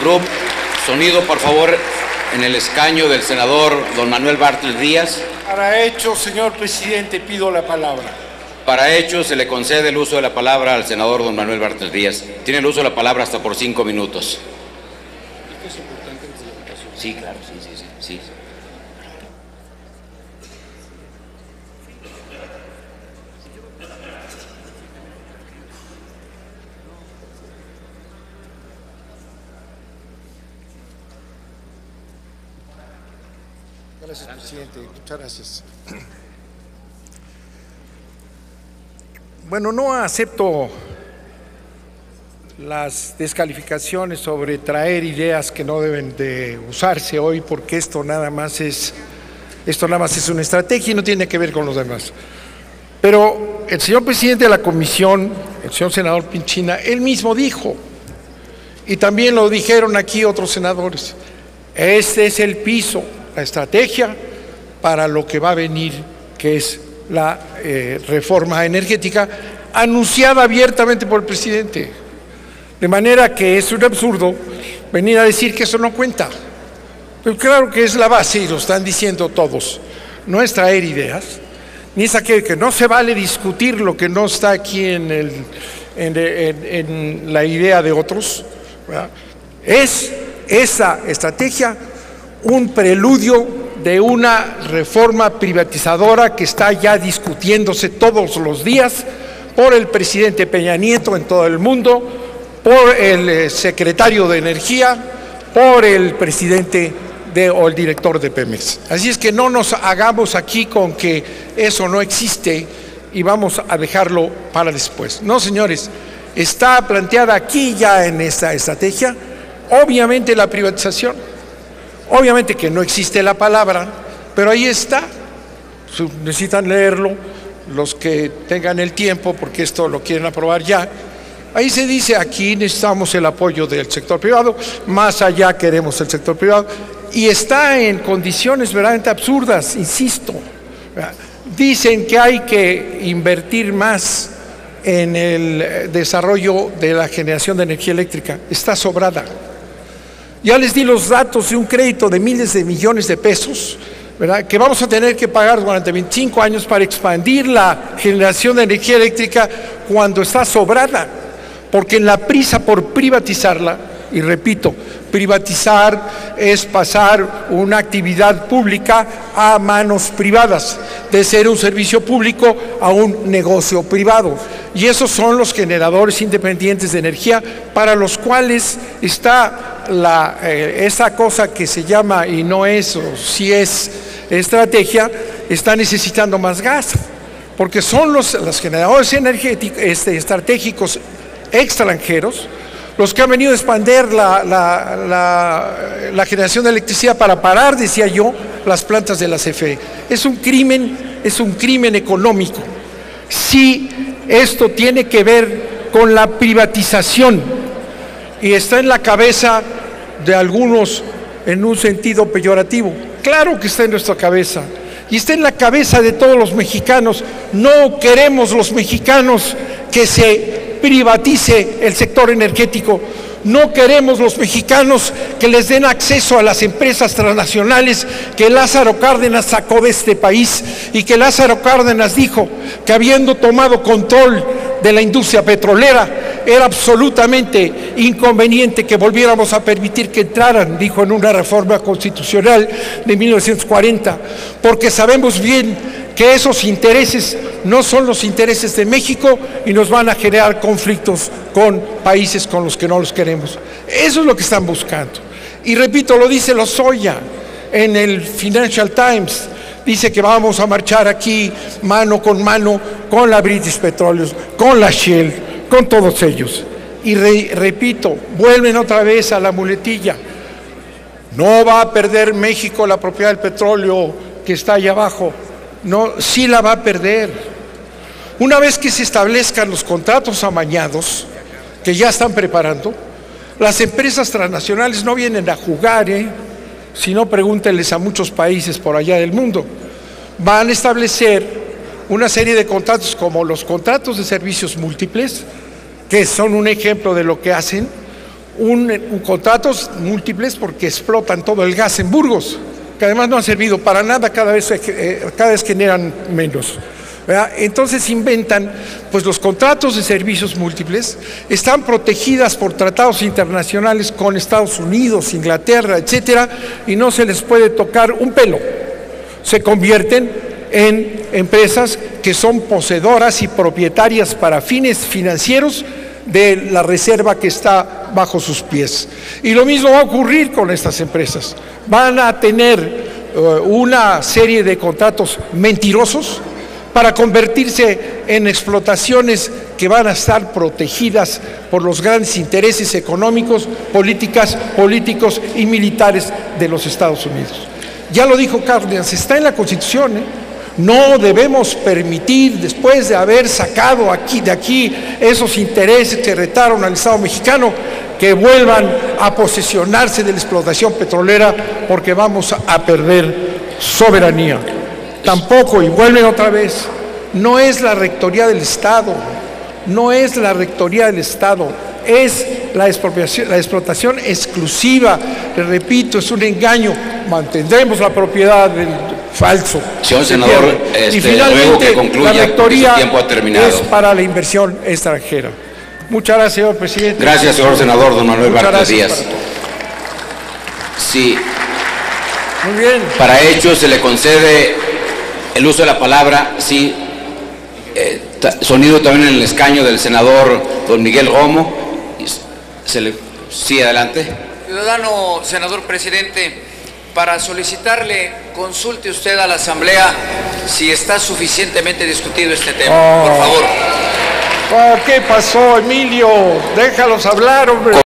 Group. Sonido, por favor, en el escaño del senador don Manuel Bartlett Díaz. Para hecho, señor presidente, pido la palabra. Para hecho, se le concede el uso de la palabra al senador don Manuel Bartlett Díaz. Tiene el uso de la palabra hasta por 5 minutos. Sí, claro, sí. Gracias, presidente. Muchas gracias. Bueno, no acepto las descalificaciones sobre traer ideas que no deben de usarse hoy, porque esto nada más es una estrategia y no tiene que ver con los demás. Pero el señor presidente de la comisión, el señor senador Pinchina, él mismo dijo, y también lo dijeron aquí otros senadores, este es el piso, la estrategia para lo que va a venir, que es la reforma energética anunciada abiertamente por el presidente. De manera que es un absurdo venir a decir que eso no cuenta. Pero claro que es la base y lo están diciendo todos. No es traer ideas, ni es aquel que no se vale discutir lo que no está aquí en la idea de otros, ¿verdad? Es esa estrategia un preludio de una reforma privatizadora que está ya discutiéndose todos los días por el presidente Peña Nieto en todo el mundo, por el secretario de Energía, por el presidente o el director de Pemex. Así es que no nos hagamos aquí con que eso no existe y vamos a dejarlo para después. No, señores, está planteada aquí ya en esta estrategia, obviamente la privatización. Obviamente que no existe la palabra, pero ahí está. Necesitan leerlo los que tengan el tiempo, porque esto lo quieren aprobar ya. Ahí se dice, aquí necesitamos el apoyo del sector privado, más allá queremos el sector privado, y está en condiciones verdaderamente absurdas, insisto. Dicen que hay que invertir más en el desarrollo de la generación de energía eléctrica, está sobrada. Ya les di los datos de un crédito de miles de millones de pesos, ¿verdad?, que vamos a tener que pagar durante 25 años para expandir la generación de energía eléctrica cuando está sobrada, porque en la prisa por privatizarla, y repito, privatizar es pasar una actividad pública a manos privadas, de ser un servicio público a un negocio privado. Y esos son los generadores independientes de energía para los cuales está esa cosa que se llama, y no es, o si es estrategia, está necesitando más gas, porque son los generadores energéticos estratégicos extranjeros los que han venido a expandir la generación de electricidad para parar, decía yo, las plantas de la CFE. Es un crimen económico. Sí, esto tiene que ver con la privatización y está en la cabeza de algunos en un sentido peyorativo. Claro que está en nuestra cabeza y está en la cabeza de todos los mexicanos. No queremos los mexicanos que se privatice el sector energético. No queremos los mexicanos que les den acceso a las empresas transnacionales que Lázaro Cárdenas sacó de este país y que Lázaro Cárdenas dijo que habiendo tomado control de la industria petrolera era absolutamente inconveniente que volviéramos a permitir que entraran, dijo en una reforma constitucional de 1940, porque sabemos bien que esos intereses no son los intereses de México y nos van a generar conflictos con países con los que no los queremos. Eso es lo que están buscando. Y repito, lo dice Lozoya en el Financial Times, dice que vamos a marchar aquí mano con la British Petroleum, con la Shell, con todos ellos. Y repito, vuelven otra vez a la muletilla. No va a perder México la propiedad del petróleo que está allá abajo. No, sí la va a perder. Una vez que se establezcan los contratos amañados, que ya están preparando, las empresas transnacionales no vienen a jugar, si no pregúntenles a muchos países por allá del mundo. Van a establecer una serie de contratos como los contratos de servicios múltiples, que son un ejemplo de lo que hacen, contratos múltiples porque explotan todo el gas en Burgos, que además no han servido para nada, cada vez generan menos, ¿verdad? Entonces inventan, pues los contratos de servicios múltiples están protegidas por tratados internacionales con Estados Unidos, Inglaterra, etcétera, y no se les puede tocar un pelo. Se convierten en empresas que son poseedoras y propietarias para fines financieros de la reserva que está bajo sus pies. Y lo mismo va a ocurrir con estas empresas. Van a tener una serie de contratos mentirosos para convertirse en explotaciones que van a estar protegidas por los grandes intereses económicos, políticos y militares de los Estados Unidos. Ya lo dijo Cárdenas, está en la Constitución, ¿eh? No debemos permitir, después de haber sacado de aquí esos intereses que retaron al Estado mexicano, que vuelvan a posesionarse de la explotación petrolera, porque vamos a perder soberanía. Tampoco, y vuelven otra vez, no es la rectoría del Estado, no es la rectoría del Estado, es la explotación exclusiva. Les repito, es un engaño. Mantendremos la propiedad del falso. Señor senador, y finalmente luego que concluya, la rectoría su tiempo ha terminado. Es para la inversión extranjera. Muchas gracias, señor presidente. Gracias, señor senador don Manuel Bartlett Díaz. Sí. Muy bien. Para ello se le concede el uso de la palabra, sí. Sonido también en el escaño del senador don Miguel Romo. Sí, adelante. Ciudadano senador presidente, para solicitarle, consulte usted a la Asamblea si está suficientemente discutido este tema, por favor. ¿Qué pasó, Emilio? Déjalos hablar, hombre.